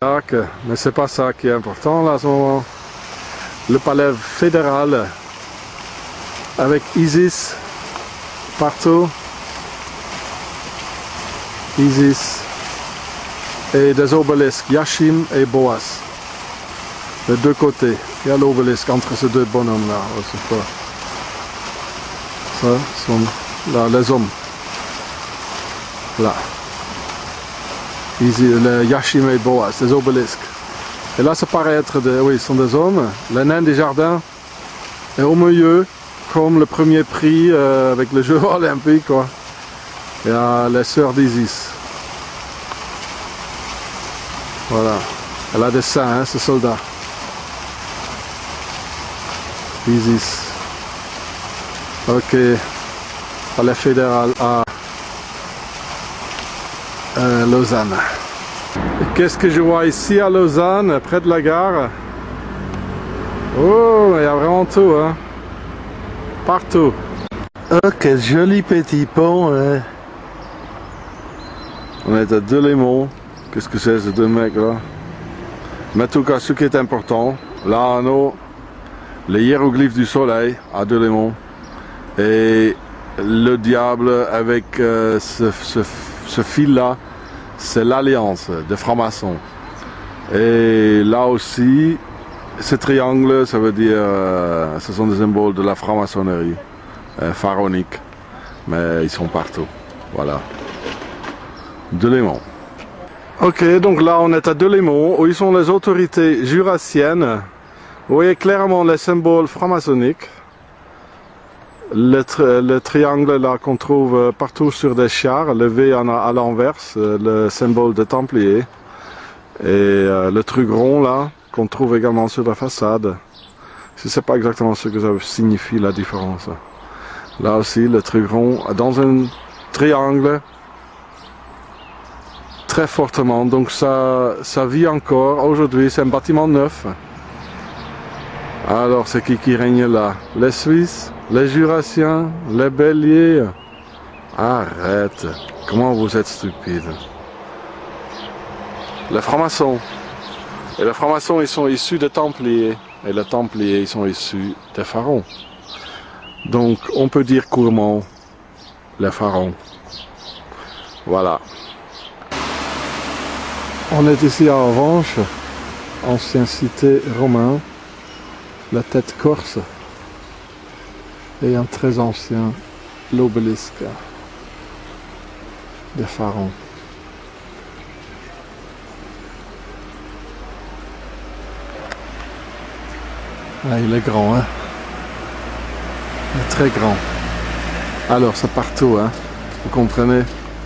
Mais c'est pas ça qui est important là à ce moment. Le palais fédéral avec Isis partout. Isis et des obélisques, Yashim et Boas. De deux côtés. Il y a l'obélisque entre ces deux bonhommes là. Ça sont là les hommes. Là. Ici, le Yashim et Boas, les obélisques. Et là, ça paraît être des, oui, ce sont des hommes. Le nain des jardins est au milieu, comme le premier prix avec les Jeux olympiques, quoi. Il y a les sœurs d'Isis. Voilà. Elle a des seins, hein, ce soldat. Isis. Ok. Palais fédéral à Lausanne. Et qu'est-ce que je vois ici à Lausanne, près de la gare? Oh, il y a vraiment tout, hein. Partout. Oh, quel joli petit pont, hein. On est à Delémont. Qu'est-ce que c'est ces deux mecs là? Mais en tout cas, ce qui est important, là en haut, les hiéroglyphes du soleil à Delémont. Et le diable avec ce fil là, c'est l'alliance des francs-maçons. Et là aussi, ces triangles, ça veut dire, ce sont des symboles de la franc-maçonnerie pharaonique. Mais ils sont partout. Voilà. Delémont. Ok, donc là on est à Delémont, où ils sont les autorités jurassiennes. Vous voyez clairement les symboles franc-maçonniques. Le triangle là qu'on trouve partout sur des chars, le V à l'inverse, le symbole des Templiers. Et le truc rond là, qu'on trouve également sur la façade. Je ne sais pas exactement ce que ça signifie la différence. Là aussi, le truc rond dans un triangle. Très fortement, donc ça vit encore. Aujourd'hui, c'est un bâtiment neuf. Alors, c'est qui règne là? Les Suisses, les Jurassiens, les Béliers. Arrête, comment vous êtes stupides. Les francs-maçons. Et les francs-maçons, ils sont issus des Templiers. Et les Templiers, ils sont issus des pharaons. Donc, on peut dire couramment les pharaons. Voilà. On est ici à Avanches, ancienne cité romaine, la tête corse et un très ancien l'obélisque des pharaons. Ah, il est grand, hein? Il est très grand. Alors, c'est partout, hein? Vous comprenez?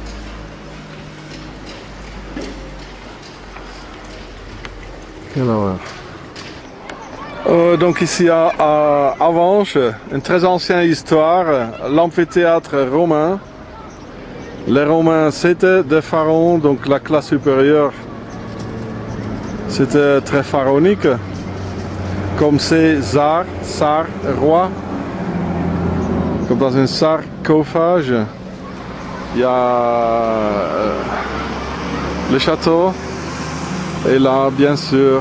Donc ici à Avanches, une très ancienne histoire, l'amphithéâtre romain. Les Romains c'était des pharaons, donc la classe supérieure c'était très pharaonique, comme César, tsar, roi, comme dans un sarcophage. Il y a le château. Et là, bien sûr,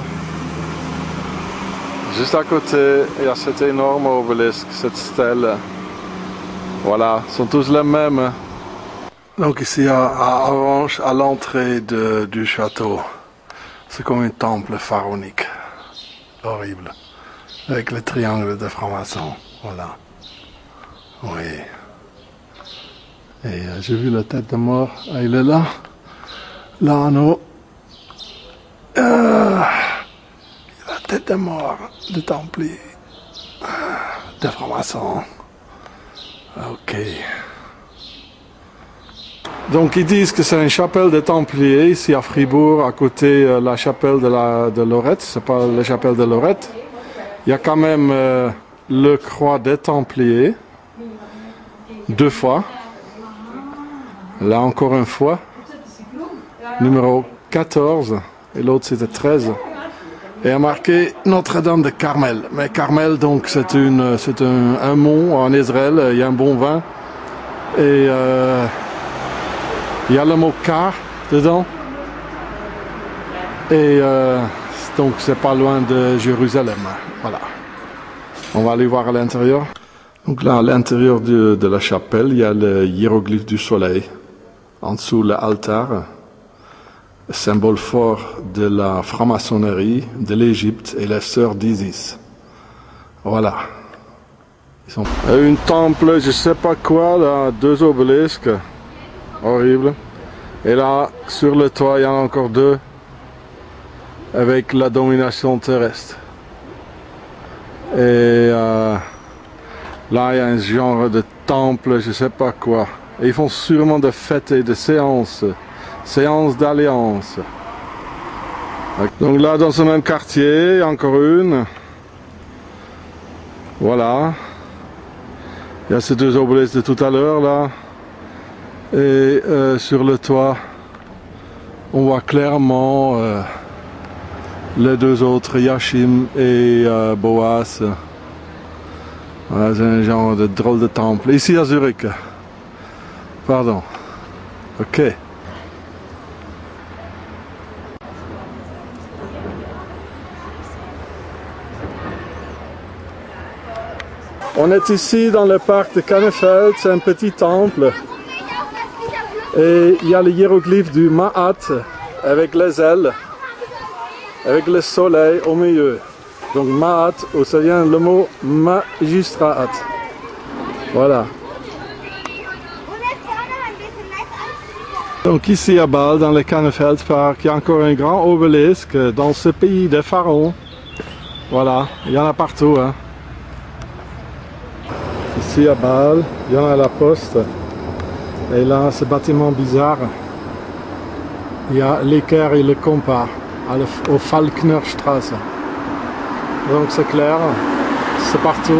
juste à côté, il y a cet énorme obélisque, cette stèle. Voilà, ils sont tous les mêmes. Donc ici à Avanches, à l'entrée du château, c'est comme un temple pharaonique. Horrible. Avec le triangle de francs-maçons. Voilà. Oui. Et j'ai vu la tête de mort. Ah, il est là. Là en haut. La tête de mort de Templier, de francs-maçons. Ok. Donc ils disent que c'est une chapelle des Templiers ici à Fribourg, à côté la chapelle de Lorette. C'est pas la chapelle de Lorette. Il y a quand même le croix des Templiers, 2 fois. Là encore une fois, numéro 14. Et l'autre c'était 13. Et a marqué Notre-Dame de Carmel. Mais Carmel, donc, c'est un mont en Israël. Il y a un bon vin. Et il y a le mot car dedans. Et donc c'est pas loin de Jérusalem. Voilà. On va aller voir à l'intérieur. Donc là, à l'intérieur de la chapelle, il y a le hiéroglyphe du soleil. En dessous, l'altar, symbole fort de la franc-maçonnerie de l'Égypte et les sœurs d'Isis. Voilà. Une temple, je sais pas quoi, là, 2 obélisques. Horrible. Et là, sur le toit, il y en a encore 2. Avec la domination terrestre. Et là, il y a un genre de temple, je sais pas quoi. Et ils font sûrement des fêtes et des séances. Séances d'alliance. Donc là, dans ce même quartier, encore une. Voilà. Il y a ces 2 obélisques de tout à l'heure là. Et sur le toit, on voit clairement les 2 autres, Yachim et Boaz. Voilà, c'est un genre de drôle de temple. Ici à Zurich. Pardon. Ok. On est ici dans le parc de Kannefeld, c'est un petit temple. Et il y a le hiéroglyphe du Ma'at avec les ailes, avec le soleil au milieu. Donc Ma'at, où ça vient le mot magistrat. Voilà. Donc ici à Bâle, dans le Kannefeld Park, il y a encore un grand obélisque dans ce pays des pharaons. Voilà, il y en a partout. Hein. Ici à Bâle, il y en a à la poste. Et là, ce bâtiment bizarre, il y a l'équerre et le compas au Falknerstraße. Donc c'est clair, c'est partout.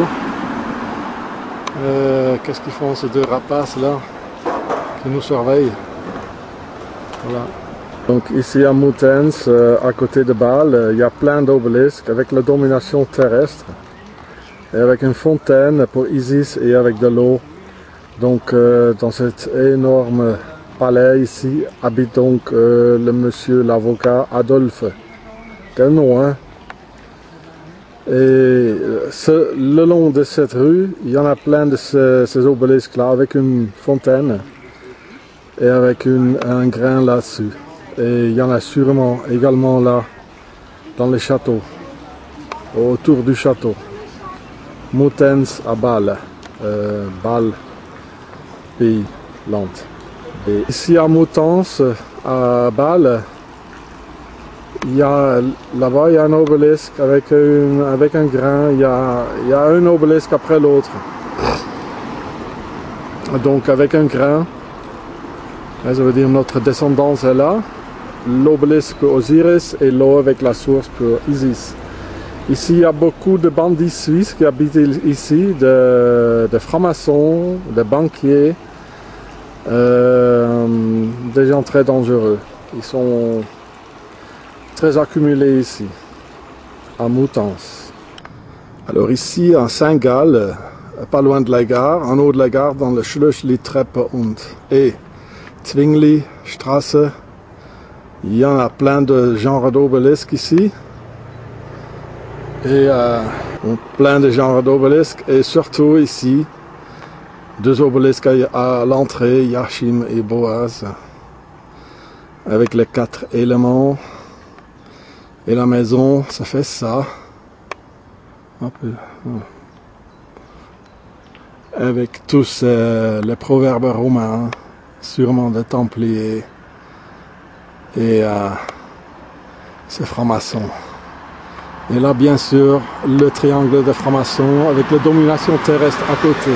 Qu'est-ce qu'ils font ces 2 rapaces là qui nous surveillent? Voilà. Donc ici à Muttenz, à côté de Bâle, il y a plein d'obélisques avec la domination terrestre. Et avec une fontaine pour Isis et avec de l'eau. Donc dans cet énorme palais ici habite donc le monsieur l'avocat Adolphe. Quel nom, hein? Et le long de cette rue, il y en a plein de ces obélisques là avec une fontaine et avec un grain là-dessus. Et il y en a sûrement également là dans le château, autour du château. Muttenz à Bâle, Bâle, pays, land. Et ici à Muttenz, à Bâle, là-bas il y a un obélisque avec un grain, il y a un obélisque après l'autre. Donc avec un grain, ça veut dire notre descendance est là, l'obélisque pour Osiris et l'eau avec la source pour Isis. Ici, il y a beaucoup de bandits suisses qui habitent ici, de francs-maçons, de banquiers, des gens très dangereux. Ils sont très accumulés ici, à Muttenz. Alors ici, à Saint-Gall, pas loin de la gare, en haut de la gare, dans le Schlössli-Treppe et Zwingli-Straße, il y en a plein de genres d'obélisques ici. Et plein de genres d'obélisques et surtout ici 2 obélisques à l'entrée, Yachim et Boaz, avec les 4 éléments. Et la maison, ça fait ça. Avec tous les proverbes romains, sûrement des Templiers et ces francs-maçons. Et là, bien sûr, le triangle de franc-maçon avec la domination terrestre à côté.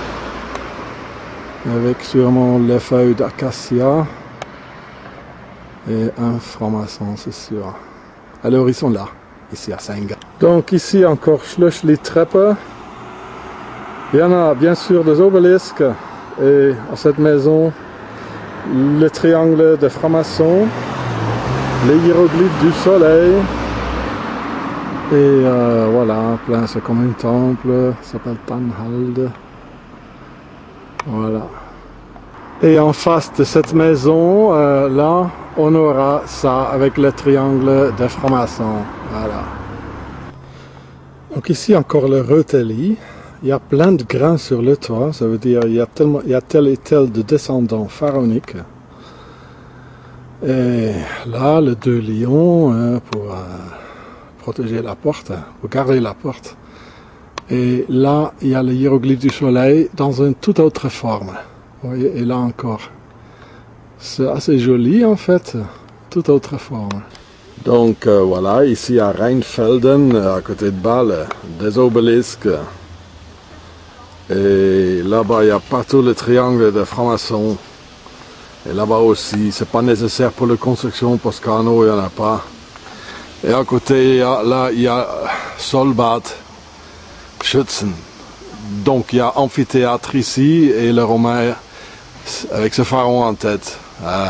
Avec sûrement les feuilles d'acacia. Et un franc-maçon, c'est sûr. Alors, ils sont là, ici à Saint-Gall. Donc, ici encore Schlössli-Treppe. Il y en a bien sûr des obélisques. Et à cette maison, le triangle de franc-maçon. Les hiéroglyphes du soleil. Et voilà, plein, c'est comme un temple, ça s'appelle Tannhald. Voilà. Et en face de cette maison, là, on aura ça avec le triangle de franc-maçon. Voilà. Donc ici encore le Roteli. Il y a plein de grains sur le toit. Ça veut dire il y a tel et tel de descendants pharaoniques. Et là, le 2 lions pour protéger la porte, pour garder la porte. Et là, il y a le hiéroglyphe du soleil dans une toute autre forme. Vous voyez, et là encore. C'est assez joli en fait, toute autre forme. Donc voilà, ici à Rheinfelden, à côté de Bâle, des obélisques. Et là-bas, il y a partout le triangle de franc-maçon. Et là-bas aussi, c'est pas nécessaire pour la construction parce qu'en haut, il n'y en a pas. Et à côté, là, il y a Solbad, Schützen. Donc il y a amphithéâtre ici et le Romain avec ce pharaon en tête.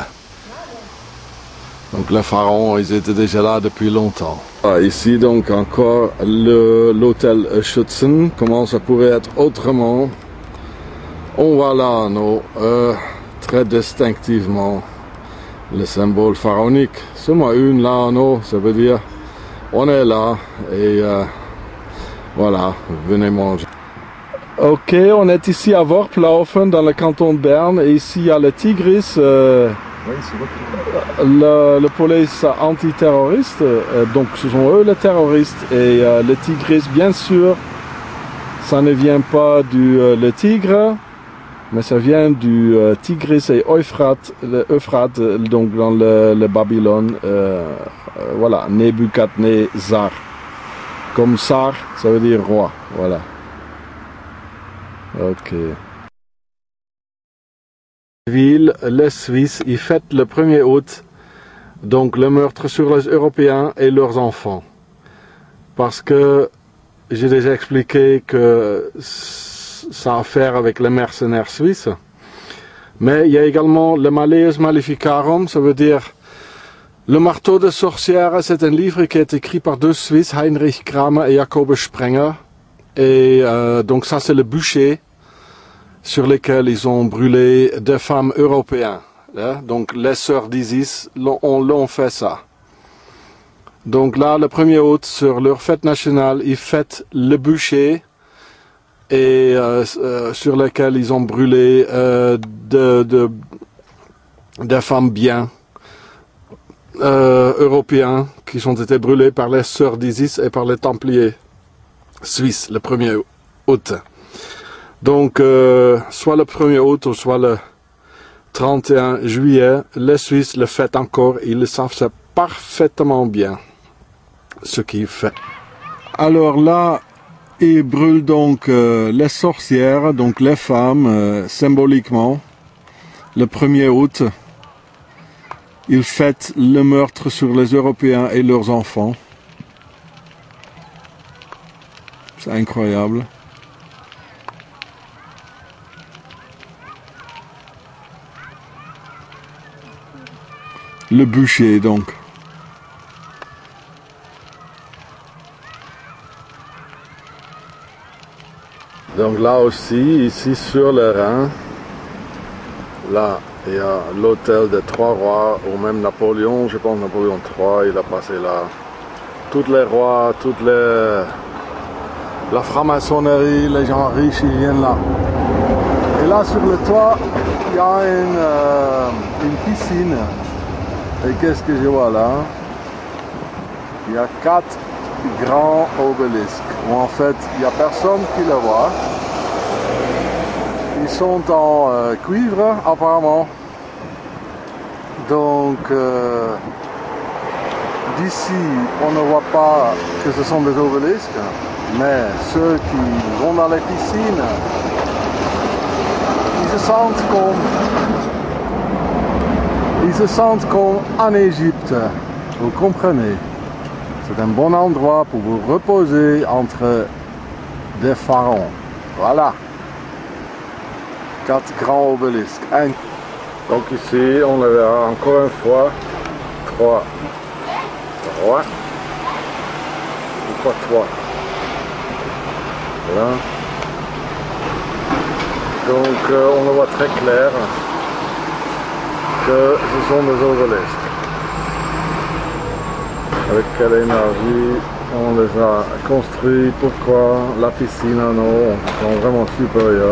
Donc les pharaons, ils étaient déjà là depuis longtemps. Ici donc encore l'hôtel Schützen. Comment ça pourrait être autrement? On voit là très distinctivement le symbole pharaonique. Seulement une là en haut, ça veut dire on est là et voilà, venez manger. Ok, on est ici à Worplaufen dans le canton de Berne et ici il y a le Tigris, le police antiterroriste, donc ce sont eux les terroristes et le Tigris bien sûr, ça ne vient pas le tigre, mais ça vient du Tigris et Euphrates, donc dans le Babylone, voilà, Nebuchadnezzar. Comme Sar, ça veut dire roi, voilà. Ok. Ville, les Suisses, ils fêtent le 1er août, donc le meurtre sur les Européens et leurs enfants. Parce que j'ai déjà expliqué que ça a à faire avec les mercenaires suisses. Mais il y a également le Malleus Maleficarum, ça veut dire le marteau de sorcière. C'est un livre qui est écrit par deux Suisses, Heinrich Kramer et Jacobus Sprenger. Et donc ça c'est le bûcher sur lequel ils ont brûlé des femmes européennes. Hein? Donc les sœurs d'Isis l'ont fait ça. Donc là, le 1er août, sur leur fête nationale, ils fêtent le bûcher et sur lequel ils ont brûlé des femmes bien européens qui ont été brûlés par les sœurs d'Isis et par les Templiers suisses le 1er août. Donc, soit le 1er août ou soit le 31 juillet, les Suisses le fêtent encore. Ils le savent ça parfaitement bien, ce qu'ils font. Alors là, ils brûlent donc les sorcières, donc les femmes, symboliquement, le 1er août. Ils fêtent le meurtre sur les Européens et leurs enfants. C'est incroyable. Le bûcher donc. Donc là aussi, ici sur le Rhin, là il y a l'hôtel des Trois Rois, ou même Napoléon, je pense Napoléon III, il a passé là. Tous les rois, la franc-maçonnerie, les gens riches, ils viennent là. Et là sur le toit, il y a une piscine. Et qu'est-ce que je vois là? Il y a 4 grands obélisques, où en fait, il n'y a personne qui le voit. Ils sont en cuivre, apparemment. Donc, d'ici, on ne voit pas que ce sont des obélisques, mais ceux qui vont dans les piscines, ils se sentent comme en Égypte, vous comprenez. C'est un bon endroit pour vous reposer entre des pharaons. Voilà. 4 grands obélisques. Donc ici, on le verra encore une fois. 3 rois. Pourquoi 3? Voilà. Donc on le voit très clair. que ce sont des obelisques. Avec quelle énergie on les a construits, pourquoi la piscine en eau, on est vraiment supérieur.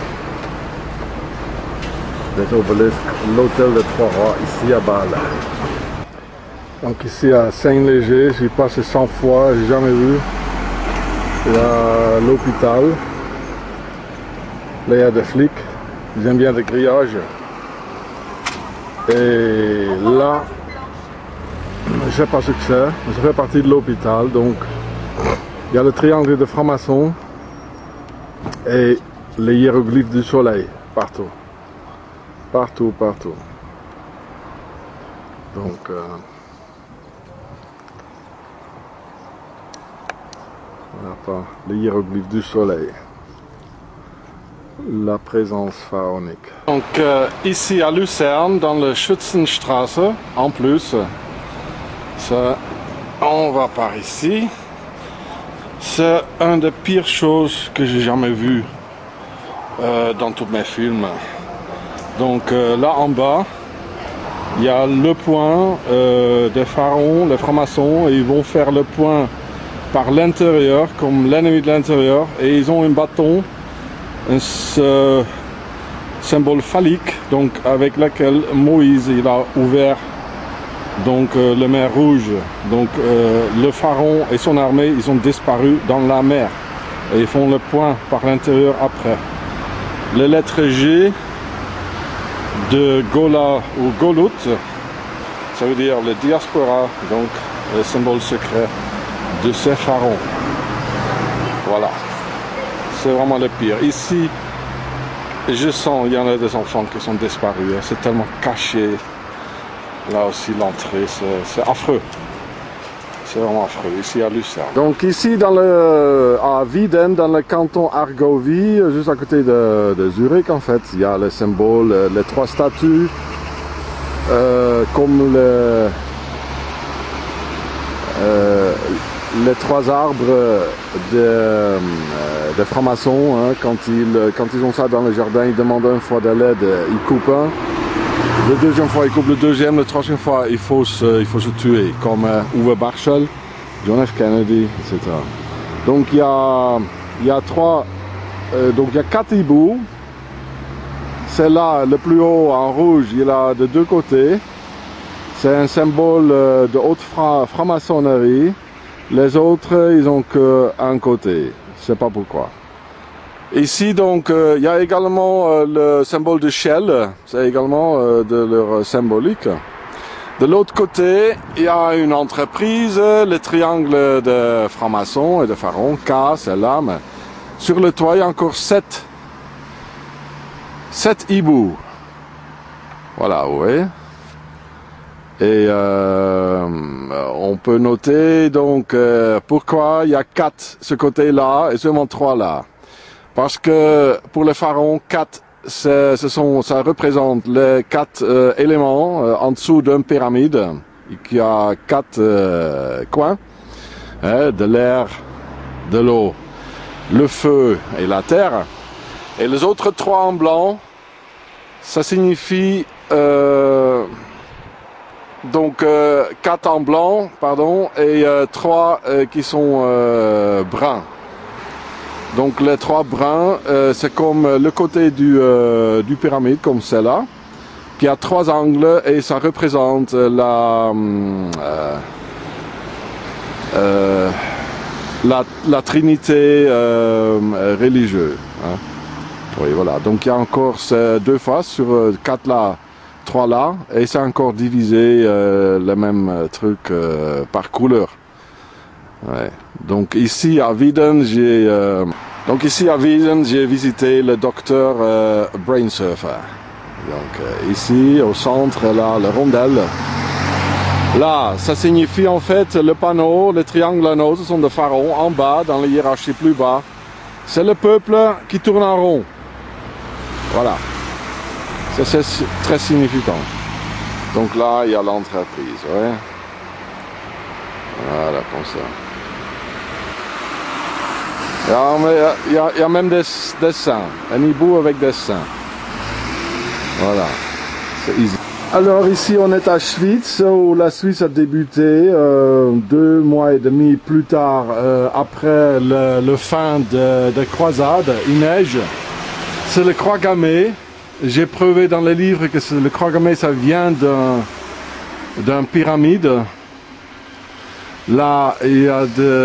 Des obelisques, l'hôtel de Trois-Rois ici à Bâle. Donc ici à Saint-Léger, j'y passé 100 fois, j'ai jamais vu. Il y a l'hôpital. Là il y a des flics, ils aiment bien des grillages. Et là, je sais pas ce que c'est, mais ça fait partie de l'hôpital. Donc il y a le triangle de franc-maçon et les hiéroglyphes du soleil partout. Partout. Donc voilà, les hiéroglyphes du soleil. La présence pharaonique. Donc ici à Lucerne, dans le Schützenstraße, en plus, ça, on va par ici. C'est une des pires choses que j'ai jamais vues dans tous mes films. Donc là en bas, il y a le point des pharaons, les francs-maçons, et ils vont faire le point par l'intérieur, comme l'ennemi de l'intérieur, et ils ont un bâton, un symbole phallique, donc avec lequel Moïse il a ouvert donc la mer Rouge. Donc le pharaon et son armée, ils ont disparu dans la mer, et ils font le point par l'intérieur après. Les lettres G de Gola ou Golut, ça veut dire le diaspora, donc le symbole secret de ces pharaons. Voilà, c'est vraiment le pire. Ici, je sens, il y en a des enfants qui sont disparus, c'est tellement caché. Là aussi l'entrée, c'est affreux. C'est vraiment affreux, ici à Lucerne. Donc ici à Wieden, dans le canton Argovie, juste à côté de Zurich en fait, il y a le symbole, les trois statues, comme les trois arbres de francs-maçons. Hein, quand ils ont ça dans le jardin, ils demandent une fois de l'aide, ils coupent un. La deuxième fois, il coupe le deuxième. La troisième fois, il faut se tuer, comme Uwe Barschel, John F. Kennedy, etc. Donc il y a quatre hiboux. C'est là, le plus haut en rouge, il a de deux côtés. C'est un symbole de haute franc-maçonnerie. Les autres, ils ont qu'un côté. Je sais pas pourquoi. Ici donc il y a également le symbole de Shell, c'est également de leur symbolique. De l'autre côté, il y a une entreprise, le triangle de francs-maçons et de pharaons, K, c'est là, mais sur le toit il y a encore 7 hiboux. Voilà, vous voyez. Et on peut noter donc pourquoi il y a 4 ce côté-là et seulement 3 là. Parce que pour les pharaons, 4, ça représente les 4 éléments en dessous d'une pyramide, qui a 4 coins, hein, de l'air, de l'eau, le feu et la terre. Et les autres 3 en blanc, ça signifie donc 4 en blanc, pardon, et 3 qui sont bruns. Donc les 3 bruns, c'est comme le côté du pyramide, comme celle-là, qui a 3 angles et ça représente la trinité religieuse. Hein. Oui, voilà. Donc il y a encore ces 2 faces sur 4 là, 3 là, et c'est encore divisé le même truc par couleur. Ouais. Donc ici à Wieden, j'ai visité le docteur Brainsurfer. Donc ici au centre, là, le rondelle. Là, ça signifie en fait le panneau, le triangle anneau, ce sont des pharaons. En bas, dans la hiérarchie plus bas, c'est le peuple qui tourne en rond. Voilà. C'est très significant. Donc là, il y a l'entreprise. Ouais. Voilà, comme ça. Il y a même des dessins. Un hibou avec des dessins. Voilà. C'est easy. Alors ici on est à Schwyz où la Suisse a débuté 2 mois et demi plus tard après le fin de croisade, il neige. C'est le croix gammée. J'ai prouvé dans les livres que le croix gammée ça vient d'un pyramide. Là il y a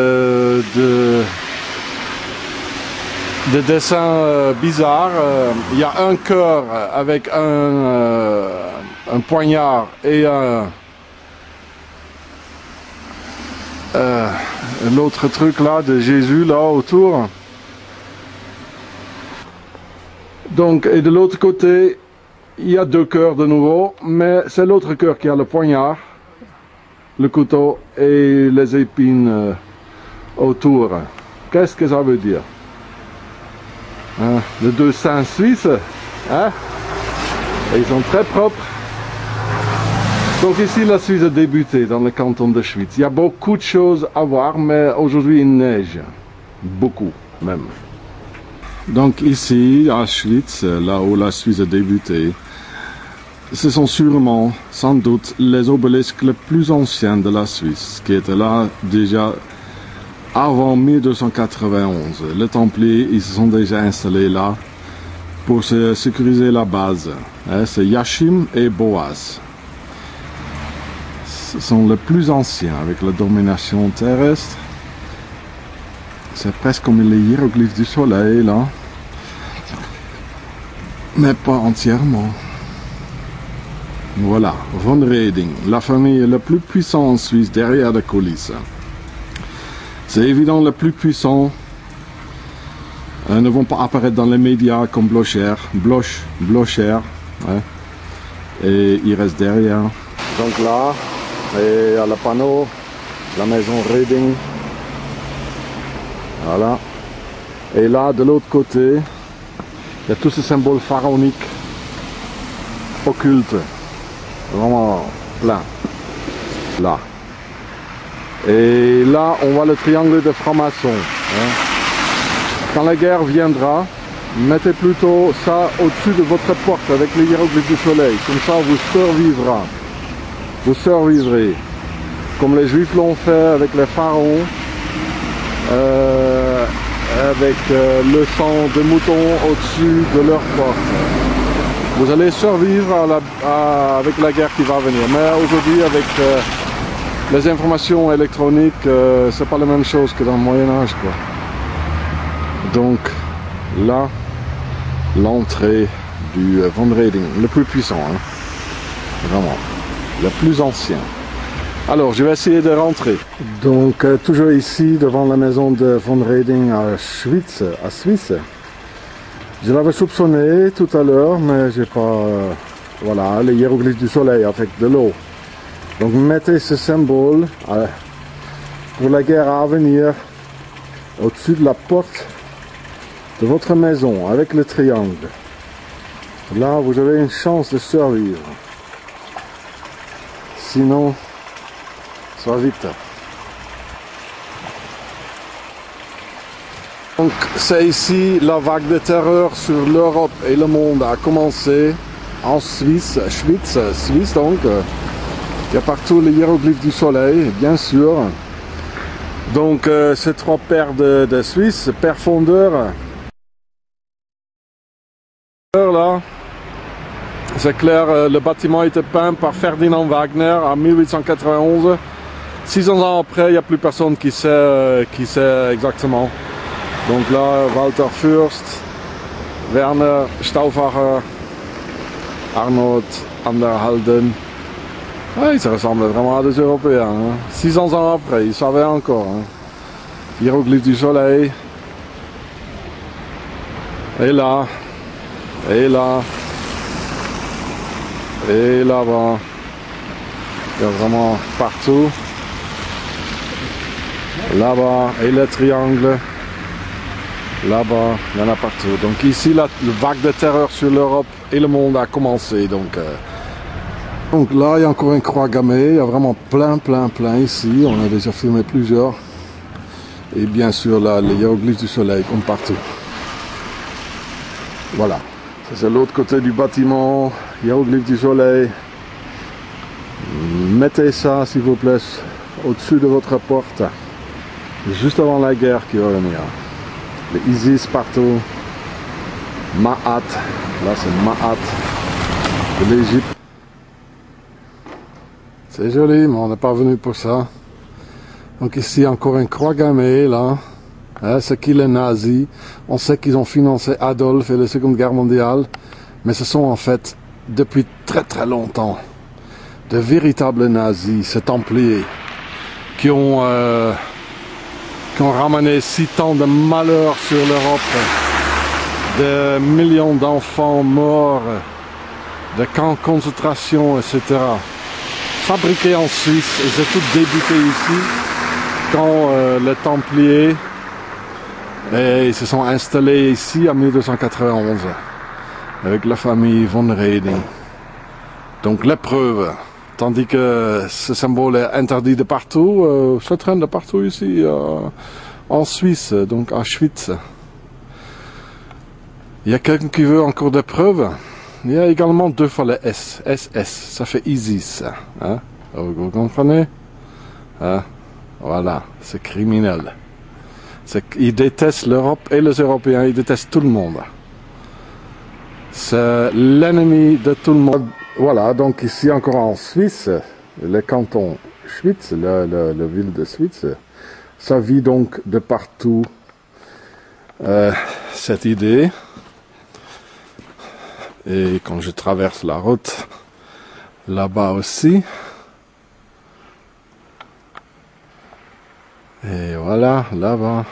des dessins bizarres. Il y a un cœur avec un poignard et l'autre truc là de Jésus là autour. Donc, et de l'autre côté, il y a 2 cœurs de nouveau, mais c'est l'autre cœur qui a le poignard, le couteau et les épines autour. Qu'est-ce que ça veut dire? Hein? Les 2 saints suisses, hein? Et ils sont très propres. Donc ici, la Suisse a débuté dans le canton de Schwyz. Il y a beaucoup de choses à voir, mais aujourd'hui il neige. Beaucoup, même. Donc ici, à Schwyz, là où la Suisse a débuté, ce sont sûrement, sans doute, les obélisques les plus anciens de la Suisse, qui étaient là déjà avant 1291. Les Templiers, ils se sont déjà installés là pour sécuriser la base. C'est Yachim et Boaz. Ce sont les plus anciens avec la domination terrestre. C'est presque comme les hiéroglyphes du soleil là. Mais pas entièrement. Voilà, Von Reding, la famille la plus puissante en Suisse derrière les coulisses. C'est évident, les plus puissants ne vont pas apparaître dans les médias comme Blocher, hein, et ils restent derrière. Donc là, et à la panneau, la maison Reding. Voilà. Et là, de l'autre côté, il y a tous ces symboles pharaoniques occultes. Vraiment plein. Là. Et là, on voit le triangle de franc-maçon. Hein. Quand la guerre viendra, mettez plutôt ça au-dessus de votre porte avec les hiéroglyphes du soleil. Comme ça, vous survivrez. Comme les Juifs l'ont fait avec les pharaons. Avec le sang de mouton au-dessus de leur porte. Vous allez survivre avec la guerre qui va venir. Mais aujourd'hui, avec les informations électroniques, c'est pas la même chose que dans le Moyen-Âge, quoi. Donc, là, l'entrée du Von Reding, le plus puissant, hein. Vraiment, le plus ancien. Alors, je vais essayer de rentrer. Donc, toujours ici, devant la maison de Von Reding à Schwyz, à Suisse. Je l'avais soupçonné tout à l'heure, mais j'ai pas... voilà, les hiéroglyphes du soleil avec de l'eau. Donc, mettez ce symbole pour la guerre à venir au-dessus de la porte de votre maison, avec le triangle. Là, vous avez une chance de survivre. Sinon... ça va vite. Donc c'est ici la vague de terreur sur l'Europe et le monde a commencé en Suisse, Suisse donc. Il y a partout les hiéroglyphes du soleil, bien sûr. Donc ces 3 pères de Suisse, père fondeur. Là, c'est clair, le bâtiment a été peint par Ferdinand Wagner en 1891. 600 ans après, il n'y a plus personne qui sait exactement. Donc là, Walter Fürst, Werner Stauffacher, Arnold Anderhalden. Ouais, ça ressemble vraiment à des Européens. Hein. 600 ans après, ils savaient encore. Hein. Hiéroglyphe du soleil. Et là. Et là. Et là-bas. Il y a vraiment partout. Là-bas, et le triangle. Là-bas, il y en a partout. Donc ici, la vague de terreur sur l'Europe et le monde a commencé. Donc là, il y a encore une croix gammée. Il y a vraiment plein ici. On a déjà filmé plusieurs. Et bien sûr, là, les hiéroglyphes du soleil, comme partout. Voilà. Ça, c'est l'autre côté du bâtiment. Hiéroglyphes du soleil. mettez ça s'il vous plaît au-dessus de votre porte. Juste avant la guerre qui va venir. Le ISIS partout. Ma'at. Là c'est Ma'at de l'Égypte. C'est joli, mais on n'est pas venu pour ça. Donc ici encore une croix gammée là. C'est qui les nazis? On sait qu'ils ont financé Adolphe et la Seconde Guerre mondiale. Mais ce sont en fait depuis très très longtemps de véritables nazis, ces Templiers, qui ont ramené si tant de malheur sur l'Europe, des millions d'enfants morts, des camps de concentration, etc. Fabriqués en Suisse, et c'est tout débuté ici, quand les Templiers ils se sont installés ici en 1291, avec la famille von Reding. Donc l'épreuve. Tandis que ce symbole est interdit de partout, ça traîne de partout ici, en Suisse, donc à Schwyz. Il y a quelqu'un qui veut encore des preuves. Il y a également 2 fois le S, SS, ça fait ISIS. Hein? Vous comprenez? Hein? Voilà, c'est criminel. Ils détestent l'Europe et les Européens, ils détestent tout le monde. C'est l'ennemi de tout le monde. Voilà, donc ici encore en Suisse, le canton Schwyz, la ville de Schwyz, ça vit donc de partout cette idée. Et quand je traverse la route, là-bas aussi. Et voilà, là-bas.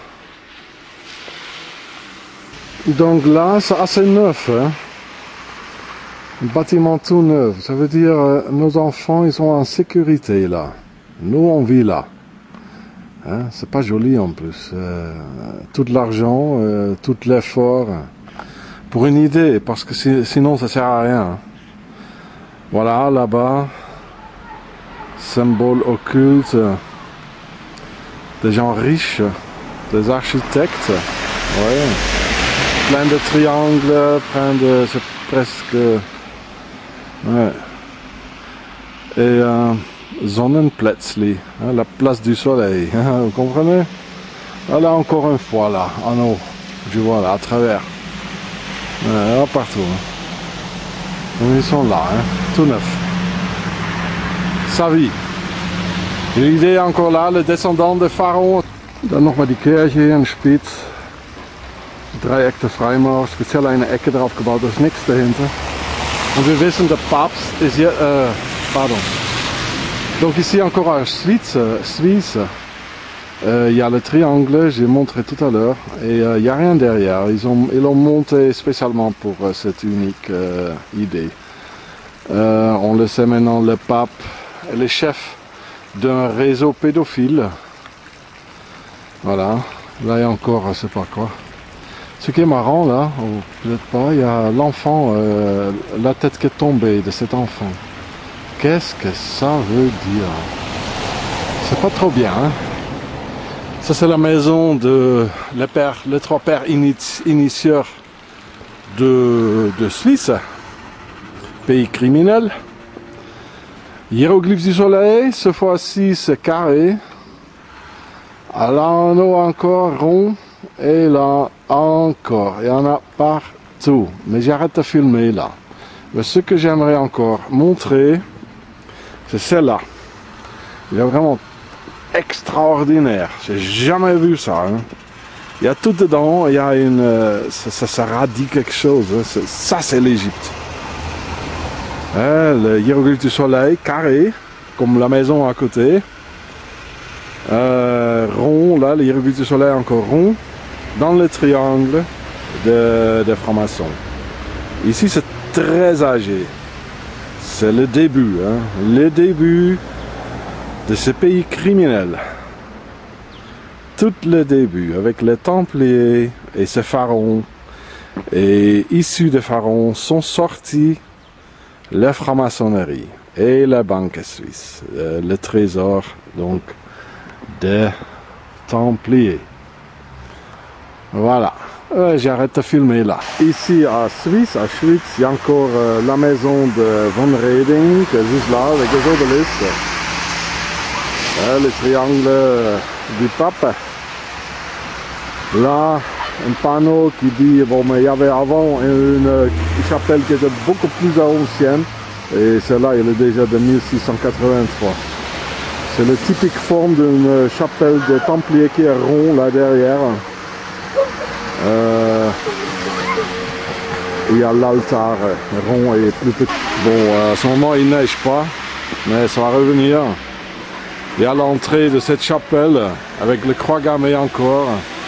Donc là, c'est assez neuf, hein. Un bâtiment tout neuf, ça veut dire nos enfants ils sont en sécurité là. Nous on vit là. Hein? C'est pas joli en plus. Tout l'argent, tout l'effort. Pour une idée, parce que sinon ça sert à rien. Voilà là-bas. Symbole occulte. Des gens riches. Des architectes. Ouais. Plein de triangles, plein de. C'est presque. Ouais. Et Sonnenplätzli, hein, la place du soleil, hein, vous comprenez? Là encore une fois, là, en haut, je vois là, à travers. Là, partout. Hein. Ils sont là, hein, tout neuf. Ça vit. L'idée encore là, le descendant de Pharaon. Dan nog maar die Kirche hier in Spitz. Dreieck der Freimauer, speziell eine Ecke drauf gebaut, da ist nichts dahinter. Und wir wissen, der Papst ist hier, pardon. Donc ici encore à Suisse, il y a le triangle, j'ai montré tout à l'heure, et il n'y a rien derrière. Ils l'ont monté spécialement pour cette unique idée. On le sait maintenant, le pape est le chef d'un réseau pédophile. Voilà, là il y a encore, je sais pas quoi. Ce qui est marrant là, ou peut-être pas, il y a l'enfant, la tête qui est tombée de cet enfant. Qu'est-ce que ça veut dire? C'est pas trop bien, hein? Ça c'est la maison de les 3 pères initieurs de Suisse, pays criminel. Hiéroglyphe du soleil, cette fois-ci c'est carré. Là en haut encore rond. Et là encore, il y en a partout. Mais j'arrête de filmer là. Mais ce que j'aimerais encore montrer, c'est celle-là. Il est vraiment extraordinaire. J'ai jamais vu ça. Hein. Il y a tout dedans. Il y a une, ça radie quelque chose. Hein. Ça c'est l'Égypte. Le hiéroglyphe du soleil, carré, comme la maison à côté. Rond, là, le hiéroglyphe du soleil encore rond. Dans le triangle des francs-maçons. Ici c'est très âgé. C'est le début, hein, le début de ce pays criminel. Tout le début avec les Templiers et ces pharaons. Et issus des pharaons sont sortis la franc-maçonnerie et la banque suisse. Le trésor donc des Templiers. Voilà, j'arrête de filmer là. Ici à Schwyz, il y a encore la maison de von Reding, juste là, avec les obélisques. Le triangle du pape. Là, un panneau qui dit, bon, mais il y avait avant une chapelle qui était beaucoup plus ancienne, et celle-là, elle est déjà de 1683. C'est la typique forme d'une chapelle de Templiers qui est rond là derrière. Il y a l'altar rond et plus petit. Bon, à ce moment, il neige pas, mais ça va revenir. Et à l'entrée de cette chapelle, avec le croix gammée encore,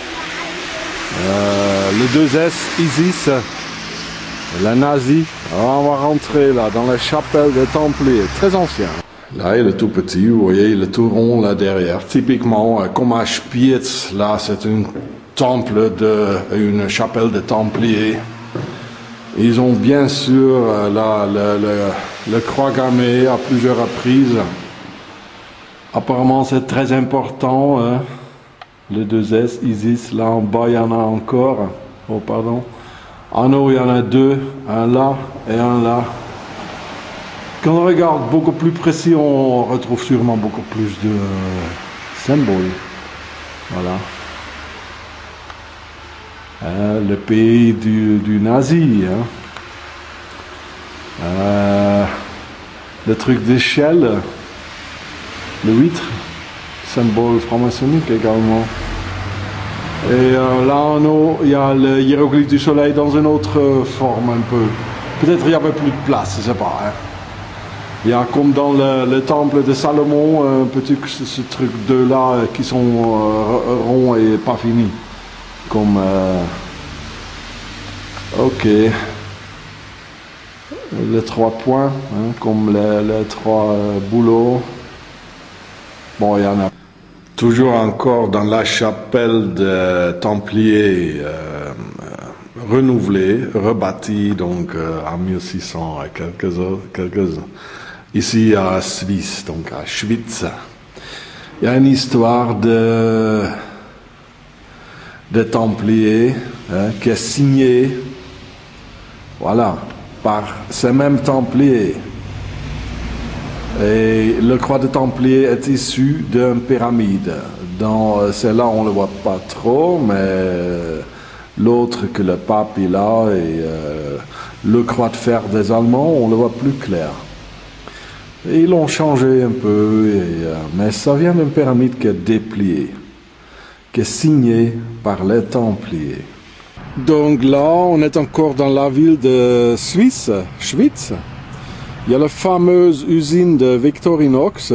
le 2S Isis, la nazie. Alors on va rentrer là dans la chapelle des Templiers, très ancien. Là il est tout petit, vous voyez, il est tout rond là derrière. Typiquement, comme à Spiez, là c'est un temple une chapelle des Templiers. Ils ont bien sûr là le croix gammé à plusieurs reprises. Apparemment c'est très important. Le 2S, Isis, là en bas il y en a encore. Oh pardon. En haut il y en a deux, un là et un là. Quand on regarde beaucoup plus précis, on retrouve sûrement beaucoup plus de symboles. Voilà. Le pays du nazi. Hein. Le truc d'échelle. Le huître. Symbole franc-maçonnique également. Et là en haut, il y a le hiéroglyphe du soleil dans une autre forme un peu. Peut-être il n'y avait plus de place, je ne sais pas. Hein. Il y a comme dans le temple de Salomon, un petit ce truc de là qui sont ronds et pas finis. Comme ok. Les 3 points, hein, comme les 3 boulots. Bon, il y en a. Toujours encore dans la chapelle de Templiers renouvelée, rebâtie donc en 1600 quelques ici à Suisse, donc à Schwyz. Il y a une histoire de Templiers qui est signée, voilà, par ces mêmes Templiers. Et le croix de Templier est issu d'une pyramide. Dans celle-là, on ne le voit pas trop, mais l'autre que le pape il a et le croix de fer des Allemands, on le voit plus clair. Et ils l'ont changé un peu, mais ça vient d'une pyramide qui est dépliée, qui est signée par les Templiers. Donc là, on est encore dans la ville de Suisse, Schwyz. Il y a la fameuse usine de Victorinox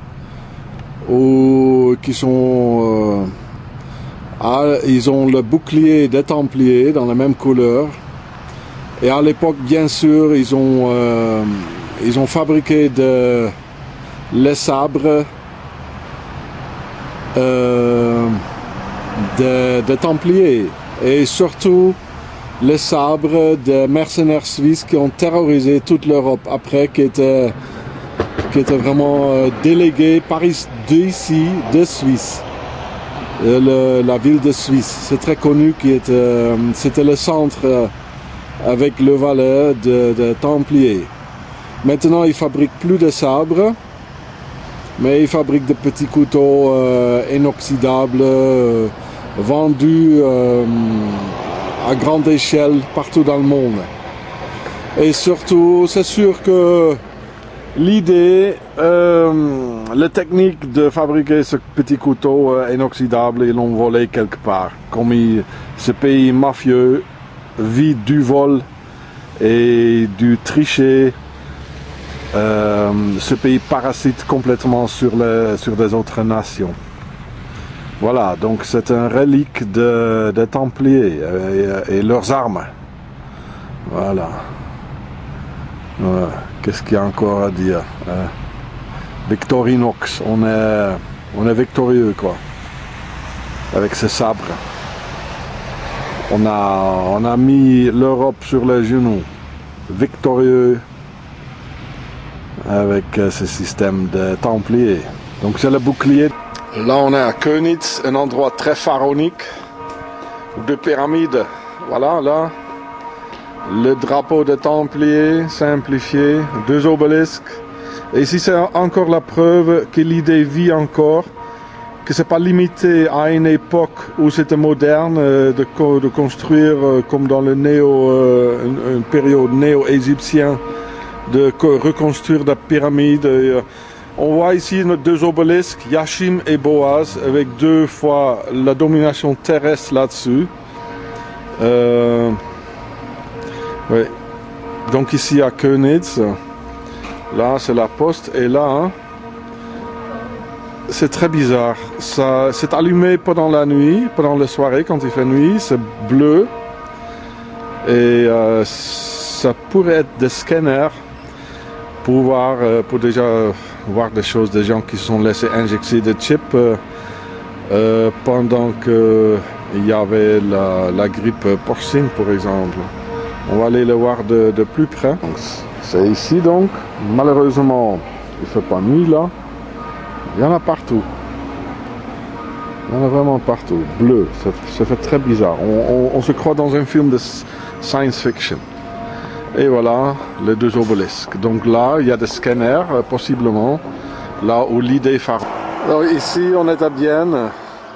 qui sont ils ont le bouclier des Templiers dans la même couleur, et à l'époque bien sûr ils ont fabriqué les sabres des Templiers, et surtout les sabres des mercenaires suisses qui ont terrorisé toute l'Europe après, qui étaient vraiment délégués par d'ici, de Suisse, la ville de Suisse. C'est très connu, c'était le centre avec le valet de Templiers. Maintenant, ils fabriquent plus de sabres, mais ils fabriquent de petits couteaux inoxydables vendus à grande échelle partout dans le monde. Et surtout, c'est sûr que l'idée, la technique de fabriquer ce petit couteau inoxydable, ils l'ont volé quelque part. Comme ce pays mafieux vit du vol et du tricher, ce pays parasite complètement sur des autres nations. Voilà, donc c'est un relique des Templiers et leurs armes. Voilà. Qu'est-ce qu'il y a encore à dire? Victorinox, on est victorieux quoi. Avec ces sabres. On a mis l'Europe sur les genoux. Victorieux avec ce système de Templiers. Donc c'est le bouclier. Là on est à Köniz, un endroit très pharaonique, de pyramides. Voilà, là, le drapeau des Templiers simplifié, 2 obélisques Et ici c'est encore la preuve que l'idée vit encore, que c'est pas limité à une époque où c'était moderne de construire comme dans le une période néo-égyptienne, de reconstruire des pyramides. On voit ici nos deux obélisques, Yashim et Boaz, avec deux fois la domination terrestre là-dessus. Ouais. Donc ici à Königs, là c'est la poste, et là, hein, c'est très bizarre. Ça, c'est allumé pendant la nuit, pendant la soirée quand il fait nuit, c'est bleu. Et ça pourrait être des scanners pour déjà voir des choses, des gens qui se sont laissés injecter des chips pendant qu'il y avait la grippe porcine, par exemple. On va aller le voir de plus près. C'est ici donc. Malheureusement, il ne fait pas nuit là. Il y en a partout. Il y en a vraiment partout. Bleu, ça fait très bizarre. On se croit dans un film de science fiction. Et voilà les deux obélisques. Donc là, il y a des scanners, possiblement, là où l'idée phare. Alors ici, on est à Bienne.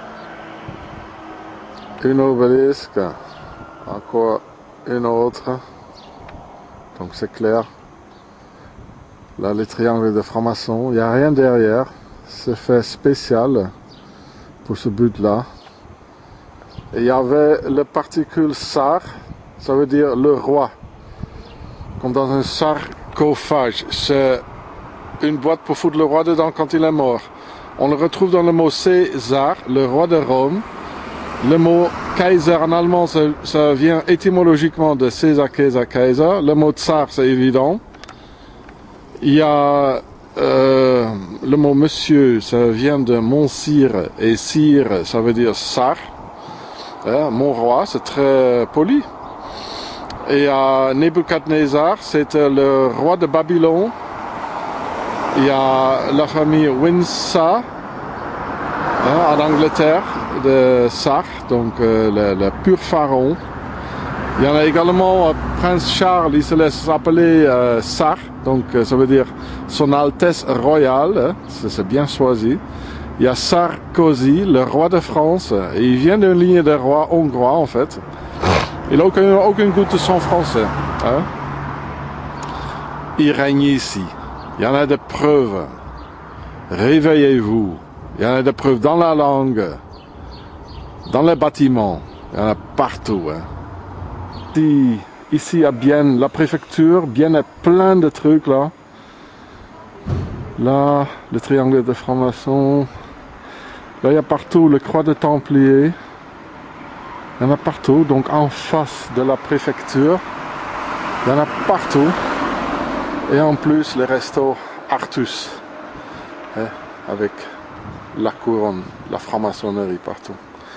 Une obélisque. Encore une autre. Donc c'est clair. Là, les triangles de franc-maçon. Il n'y a rien derrière. C'est fait spécial pour ce but-là. Et il y avait le particule sar, ça veut dire le roi. Comme dans un sarcophage. C'est une boîte pour foutre le roi dedans quand il est mort. On le retrouve dans le mot César, le roi de Rome. Le mot Kaiser en allemand, ça vient étymologiquement de César, Kaiser, Kaiser. Le mot Tsar, c'est évident. Il y a le mot monsieur, ça vient de Monsir, et Sire, ça veut dire Sar. Mon roi, c'est très poli. Et à Nebuchadnezzar, c'était le roi de Babylone. Il y a la famille Windsor en Angleterre, de Sar, donc le pur pharaon. Il y en a également Prince Charles, il se laisse appeler Sar, donc ça veut dire Son Altesse Royale, c'est bien choisi. Il y a Sarkozy, le roi de France, et il vient d'une ligne de rois hongrois en fait. Il n'a aucune goutte de sang français. Hein? Il règne ici. Il y en a des preuves. Réveillez-vous. Il y en a des preuves dans la langue, dans les bâtiments. Il y en a partout. Hein? Ici à Bienne, la préfecture, Bienne est plein de trucs là. Là, le triangle de franc-maçon. Là, il y a partout le croix de Templier. Il y en a partout, donc en face de la préfecture. Il y en a partout. Et en plus, les restos Artus. Hein, avec la couronne, la franc-maçonnerie partout.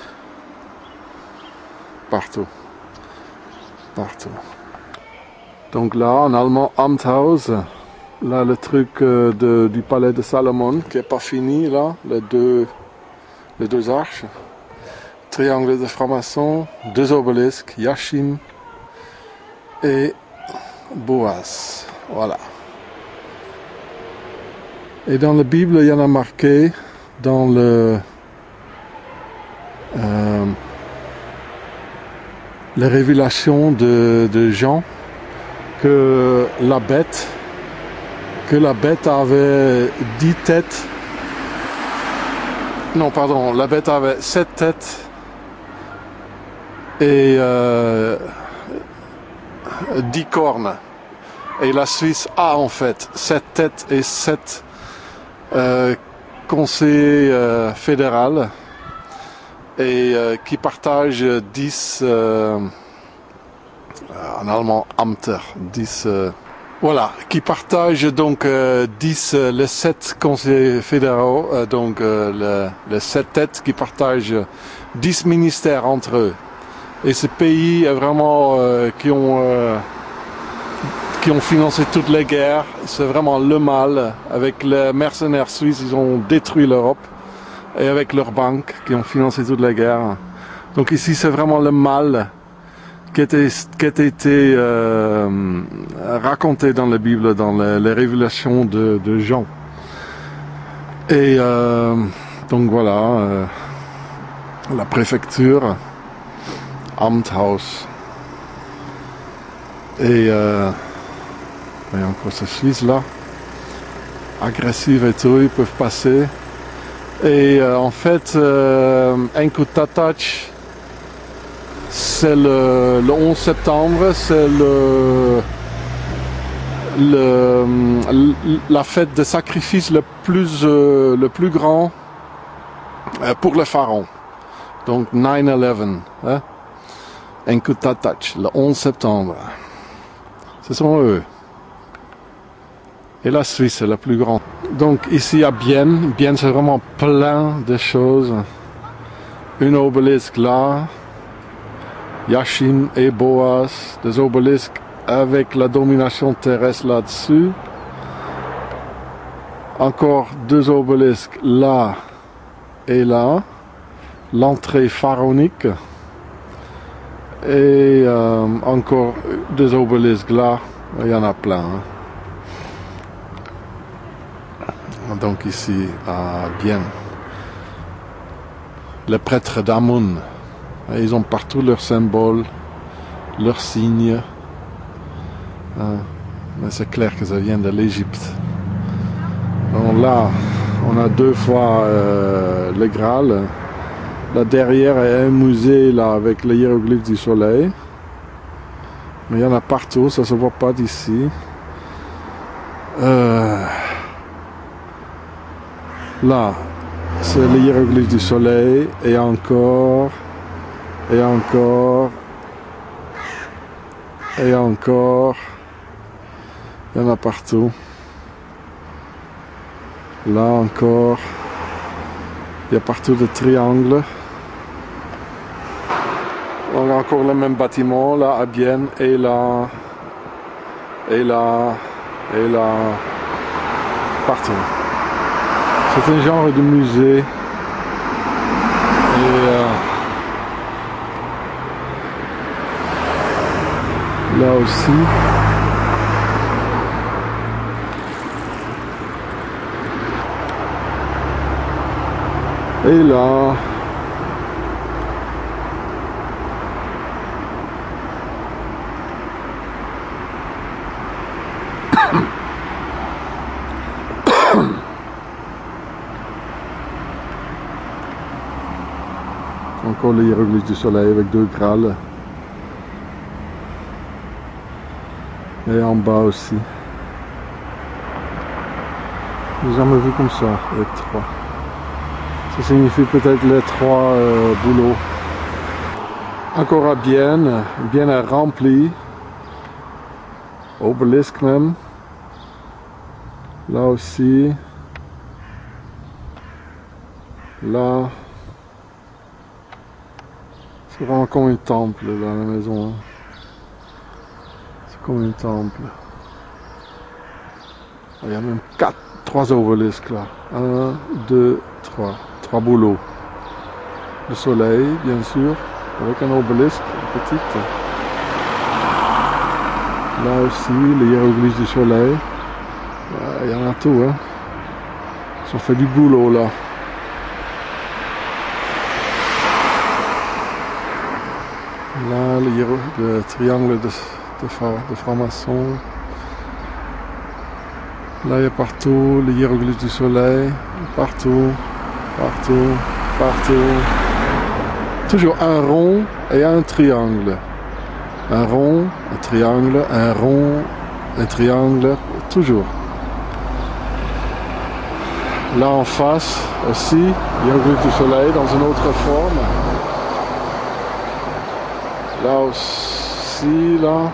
Partout. Partout. Donc là, en allemand, Amthaus. Là, le truc du palais de Salomon, qui n'est pas fini, là. Les deux arches. Triangle de franc-maçon, deux obélisques, Yashim et Boaz. Voilà. Et dans la Bible, il y en a marqué dans les révélations de Jean que la bête avait 10 têtes. Non, pardon, la bête avait 7 têtes et 10 cornes. Et la Suisse a en fait 7 têtes et 7 conseillers fédéraux et qui partagent 10 en allemand Amter, 10 voilà, qui partagent donc 10 les 7 conseillers fédéraux, donc les 7 têtes qui partagent 10 ministères entre eux. Et ce pays est vraiment qui ont financé toutes les guerres. C'est vraiment le mal. Avec les mercenaires suisses, ils ont détruit l'Europe. Et avec leurs banques qui ont financé toutes les guerres. Donc ici, c'est vraiment le mal qui a été raconté dans la Bible, dans les révélations de Jean. Et donc voilà, la préfecture, Amthaus. Et encore ces Suisses là, agressifs et tout, ils peuvent passer. Et en fait, Enkhutatach, c'est le 11 septembre, c'est la fête de sacrifice le plus grand pour le pharaon. Donc 9/11, hein? Enkhutatach, le 11 septembre. Ce sont eux. Et la Suisse est la plus grande. Donc ici à Bienne, c'est vraiment plein de choses. Une obélisque là, Yachin et Boas, des obélisques avec la domination terrestre là-dessus. Encore 2 obélisques là et là. L'entrée pharaonique. Et encore 2 obélisques là. Il y en a plein. Hein. Donc ici à Bienne. Les prêtres d'Amun. Ils ont partout leurs symboles, leurs signes. Mais c'est clair que ça vient de l'Égypte. Donc là, on a 2 fois le Graal. Là derrière il y a un musée là avec les hiéroglyphes du soleil. Mais il y en a partout, ça se voit pas d'ici. Là, c'est les hiéroglyphes du soleil et encore. Et encore. Et encore. Il y en a partout. Là encore. Il y a partout des triangles. On a encore le même bâtiment là à Bienne. Et là. Et là. Et là. Partout. C'est un genre de musée. Et là aussi. Et là. Encore les hiéroglyphes du soleil avec 2 Graals. Et en bas aussi. J'ai jamais vu comme ça, avec 3. Ça signifie peut-être les 3 boulots. Encore à Bienne, Bienne est rempli. Obélisque même. Là aussi. Là. C'est vraiment comme un temple là, la maison. C'est comme un temple. Il y a même 3 obélisques là. 1, 2, 3. 3 boulots. Le soleil, bien sûr, avec un obélisque, petite. Là aussi, les hiéroglyphes du soleil. Il y en a tout, hein. Ils ont fait du boulot là. Là, le triangle de franc-maçon. Là, il y a partout les hiéroglyphes du soleil. Partout, partout, partout. Toujours un rond et un triangle. Un rond, un triangle, un rond, un triangle. Toujours. Là en face aussi, hiéroglyphe du soleil dans une autre forme. Là aussi, là.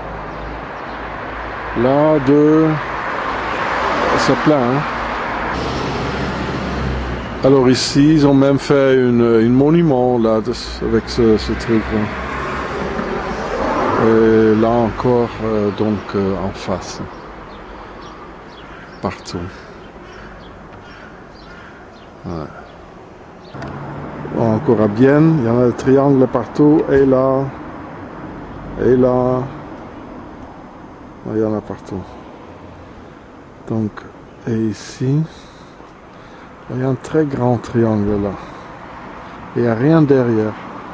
Là, 2. C'est plein, hein. Alors ici, ils ont même fait une monument là, avec ce truc là. Et là encore, donc en face. Partout. Ouais. Bon, encore à Bienne, il y en a des triangles partout. Et là, Et là, il y en a partout. Donc, et ici, il y a un très grand triangle là. Il n'y a rien derrière.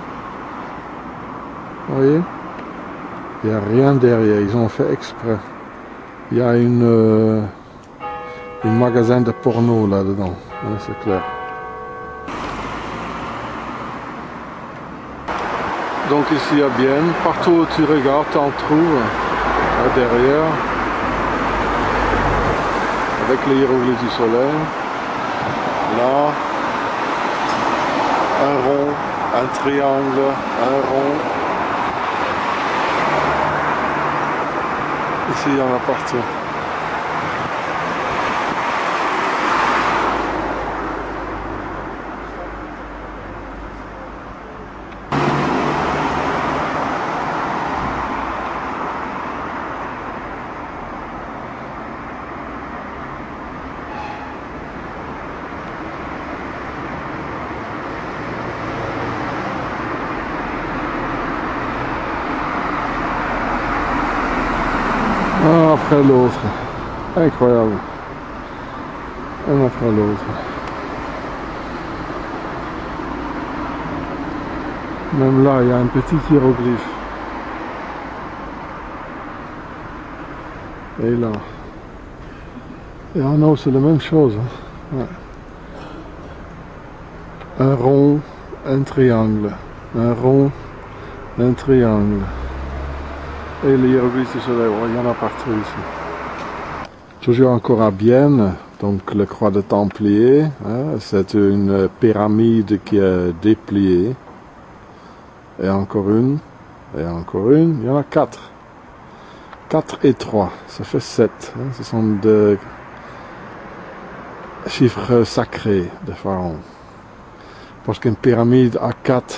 Vous voyez? Il n'y a rien derrière, ils ont fait exprès. Il y a un magasin de porno là-dedans, hein, c'est clair. Donc ici il y a bien, partout où tu regardes, tu en trouves là derrière, avec les hiéroglyphes du soleil. Là, un rond, un triangle, un rond. Ici il y en a partout. Un après l'autre, incroyable, un après l'autre. Même là, il y a un petit hiéroglyphe. Et là. Et en haut, c'est la même chose. Hein. Ouais. Un rond, un triangle. Un rond, un triangle. Et les hiéroglyphes du soleil, il y en a partout ici. Toujours encore à Bienne, donc la croix de Templier. Hein, c'est une pyramide qui est dépliée. Et encore une. Et encore une. Il y en a 4. 4 et 3. Ça fait 7. Hein, ce sont des chiffres sacrés de Pharaon. Parce qu'une pyramide a 4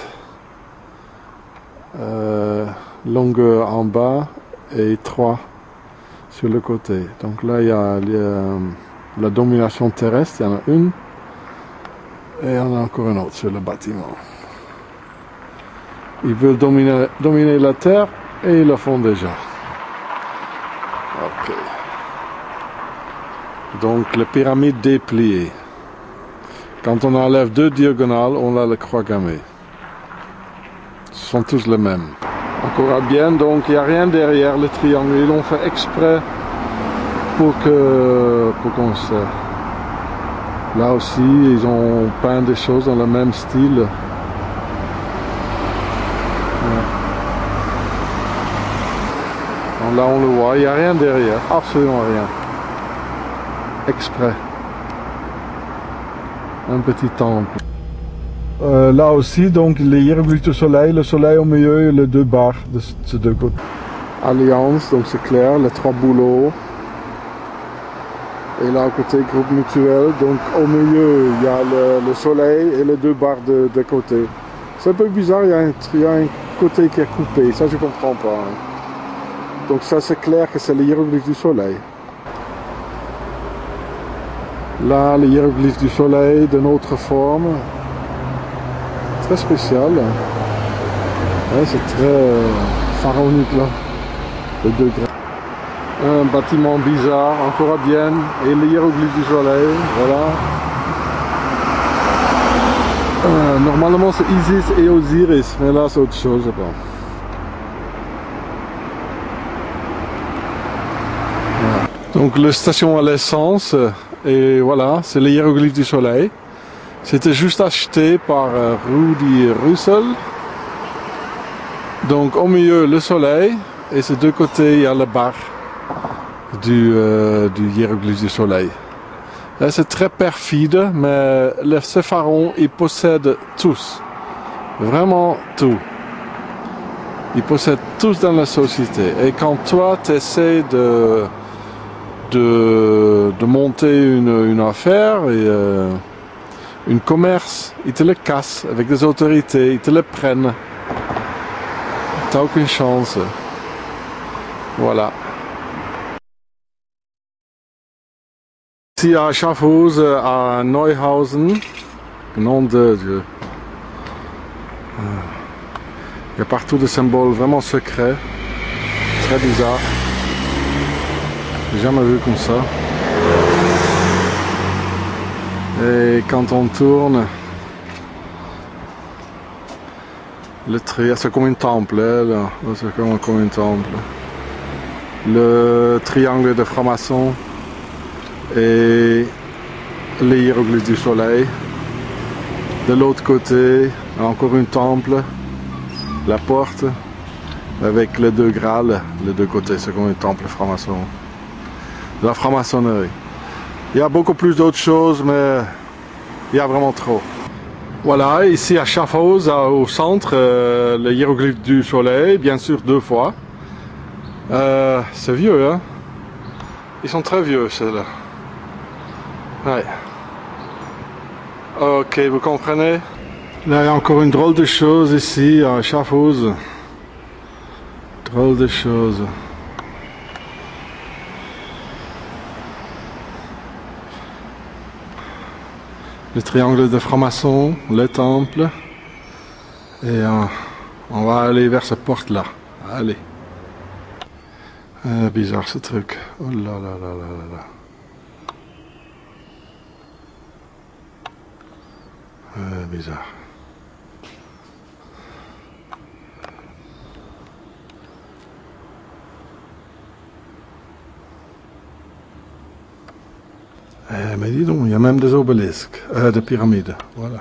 longueurs en bas et 3 sur le côté. Donc là il y a la domination terrestre, il y en a une et il y en a encore une autre sur le bâtiment. Ils veulent dominer la terre et ils le font déjà. Ok. Donc la pyramide dépliée. Quand on enlève 2 diagonales, on a la croix gammée. Ce sont tous les mêmes. Encore à bien, donc il n'y a rien derrière le triangle. Ils l'ont fait exprès pour qu'on se... Là aussi, ils ont peint des choses dans le même style. Ouais. Donc là on le voit, il n'y a rien derrière, absolument rien. Exprès. Un petit temple. Là aussi, donc les hiéroglyphes du soleil, le soleil au milieu et les 2 barres de ces 2 côtés. Alliance, donc c'est clair, les 3 boulots. Et là à côté, groupe mutuel, donc au milieu il y a le soleil et les 2 barres de côté. C'est un peu bizarre, il y a un côté qui est coupé, ça je comprends pas. Hein. Donc ça c'est clair que c'est les hiéroglyphes du soleil. Là, les hiéroglyphes du soleil d'une autre forme. Très spécial. Ouais, c'est très pharaonique là. Le degré. Un bâtiment bizarre, encore à Bienne. Et les hiéroglyphes du soleil. Voilà. Normalement c'est Isis et Osiris. Mais là c'est autre chose, je pense. Voilà. Donc la station à l'essence. Et voilà, c'est les hiéroglyphes du soleil. C'était juste acheté par Rudy Russell. Donc au milieu le soleil et ces 2 côtés il y a la barre du hiéroglyphe du soleil. Là c'est très perfide, mais ces pharaons ils possèdent tous, vraiment tout. Ils possèdent tous dans la société. Et quand toi tu essaies de monter une affaire et un commerce, ils te le cassent avec des autorités, ils te le prennent. T'as aucune chance. Voilà. Ici à Schaffhausen, à Neuhausen, nom de Dieu. Il y a partout des symboles vraiment secrets, très bizarres. J'ai jamais vu comme ça. Et quand on tourne, le triangle, c'est comme un temple, là. C'est comme un temple. Le triangle de franc-maçon et les hiéroglyphes du soleil. De l'autre côté, encore un temple, la porte avec les deux grâles, les deux côtés, c'est comme un temple franc-maçon. De la franc-maçonnerie. Il y a beaucoup plus d'autres choses, mais il y a vraiment trop. Voilà, ici à Schaffhouse, au centre, le hiéroglyphe du soleil, bien sûr 2 fois. C'est vieux, hein? Ils sont très vieux, ceux-là. Ouais. Ok, vous comprenez? Là, il y a encore une drôle de chose ici à Schaffhouse. Drôle de chose. Le triangle de franc-maçon, le temple. Et on va aller vers cette porte-là. Allez. Bizarre ce truc. Oh là là là là là là. Bizarre. Mais dis donc, il y a même des obélisques, des pyramides, voilà.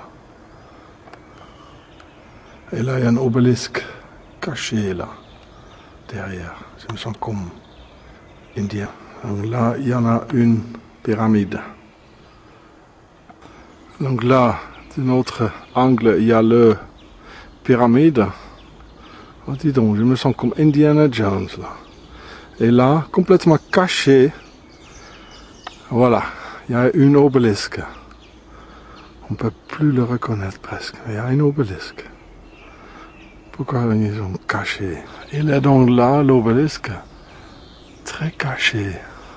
Et là, il y a un obélisque caché, là, derrière. Je me sens comme indien. Donc là, il y en a une pyramide. Donc là, d'un autre angle, il y a le pyramide. Oh, dis donc, je me sens comme Indiana Jones, là. Et là, complètement caché, voilà. Il y a une obélisque. On ne peut plus le reconnaître presque. Il y a une obélisque. Pourquoi ils ont caché? Il est donc là, l'obélisque. Très caché.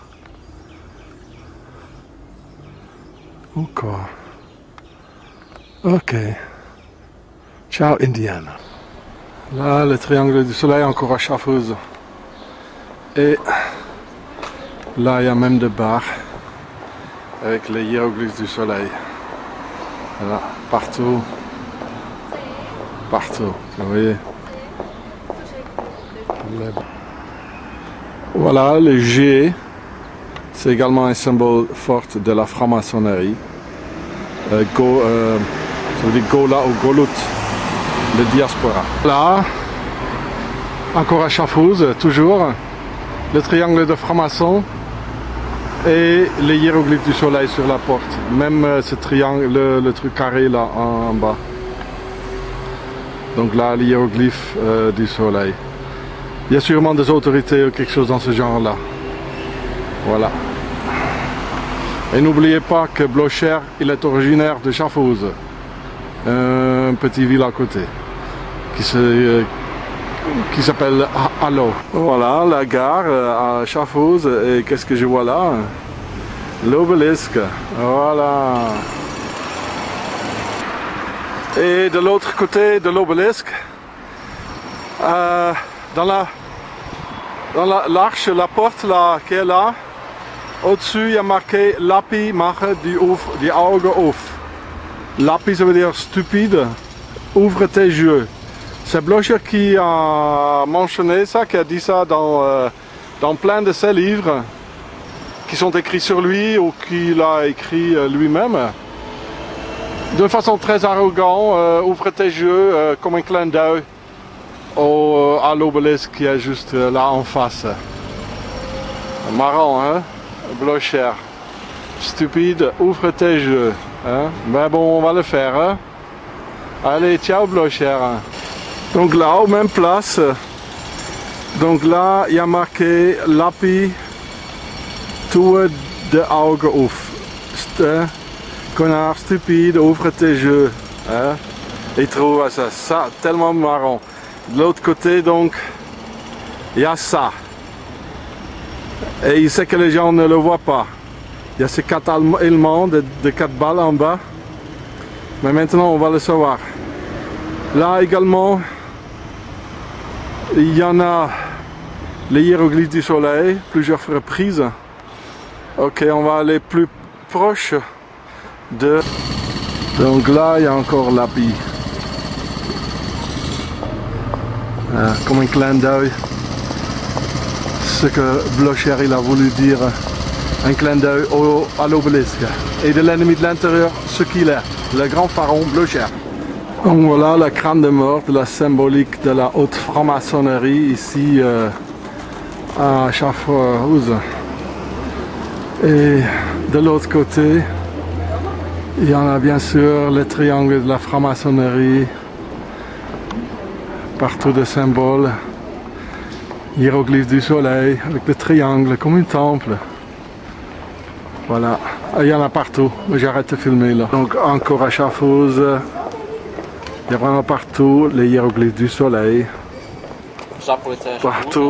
Ou quoi? Ok. Ciao Indiana. Là, le triangle du soleil encore à Schaffhouse. Et là, il y a même des bars. Avec les hiéroglyphes du soleil. Voilà, partout. Partout, vous voyez. Voilà, le G, c'est également un symbole fort de la franc-maçonnerie. Ça veut dire Gola ou Golut, le diaspora. Là, encore à Schaffhouse, toujours, le triangle de franc-maçon. Et les hiéroglyphes du soleil sur la porte. Même ce triangle, le truc carré là en bas. Donc là, les hiéroglyphes du soleil. Il y a sûrement des autorités ou quelque chose dans ce genre là. Voilà. Et n'oubliez pas que Blocher, il est originaire de Schaffhouse. Un petit ville à côté. Qui s'appelle Allo. Voilà la gare à Schaffhouse et qu'est-ce que je vois là? L'obélisque, voilà. Et de l'autre côté de l'obélisque, dans l'arche, la porte là, qui est là, au-dessus il y a marqué Lappi mache die Augen auf. Lappi ça veut dire stupide, ouvre tes yeux. C'est Blocher qui a mentionné ça, qui a dit ça dans plein de ses livres qui sont écrits sur lui ou qu'il a écrit lui-même. De façon très arrogante, ouvre tes yeux comme un clin d'œil à l'obélisque qui est juste là en face. Marrant, hein, Blocher. Stupide, ouvre tes yeux. Hein? Ben bon, on va le faire. Hein? Allez, ciao Blocher. Donc là, aux mêmes places, donc là, il y a marqué Lappi tue de Augen auf. Connard stupide, ouvre tes yeux. Hein? Il trouve ça tellement marrant. De l'autre côté, donc, il y a ça. Et il sait que les gens ne le voient pas. Il y a ces 4 éléments de 4 balles en bas. Mais maintenant, on va le savoir. Là également, Il y en a les hiéroglyphes du soleil, plusieurs reprises. Ok, on va aller plus proche de... Donc là, il y a encore l'habit. Comme un clin d'œil. Ce que Blocher il a voulu dire. Un clin d'œil à l'obélisque. Et de l'ennemi de l'intérieur, ce qu'il est. Le grand pharaon Blocher. Donc voilà la crâne de mort de la symbolique de la haute franc-maçonnerie ici à Schaffhausen. Et de l'autre côté, il y en a bien sûr le triangle de la franc-maçonnerie, partout des symboles, hiéroglyphes du soleil avec le triangle comme un temple. Voilà, il y en a partout, j'arrête de filmer là. Donc encore à Schaffhausen, il y a vraiment partout les hiéroglyphes du soleil. Partout.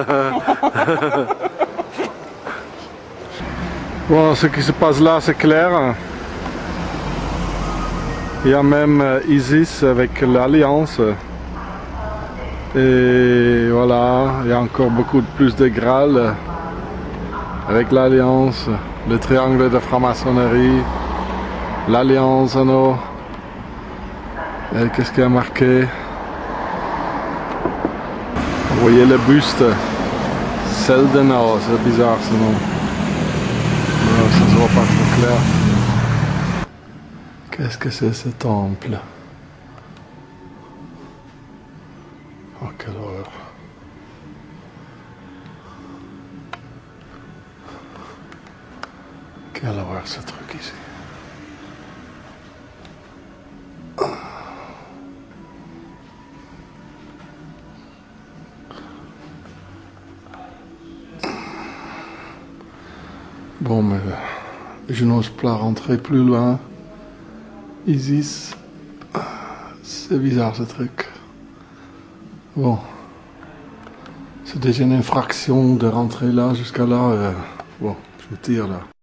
Bon, ce qui se passe là, c'est clair. Il y a même Isis avec l'Alliance. Et voilà, il y a encore beaucoup plus de Graal avec l'Alliance, le triangle de franc-maçonnerie, l'Alliance en haut. Et qu'est-ce qu'il y a marqué? Vous voyez le buste Seldenau, c'est bizarre ce nom. Non, ça se voit pas trop clair. Qu'est-ce que c'est ce temple? Oh, quelle horreur. Quelle horreur ce truc ici. Bon, mais je n'ose pas rentrer plus loin. Isis, c'est bizarre ce truc. Bon, c'est déjà une infraction de rentrer là jusqu'à là. Bon, je me tire là.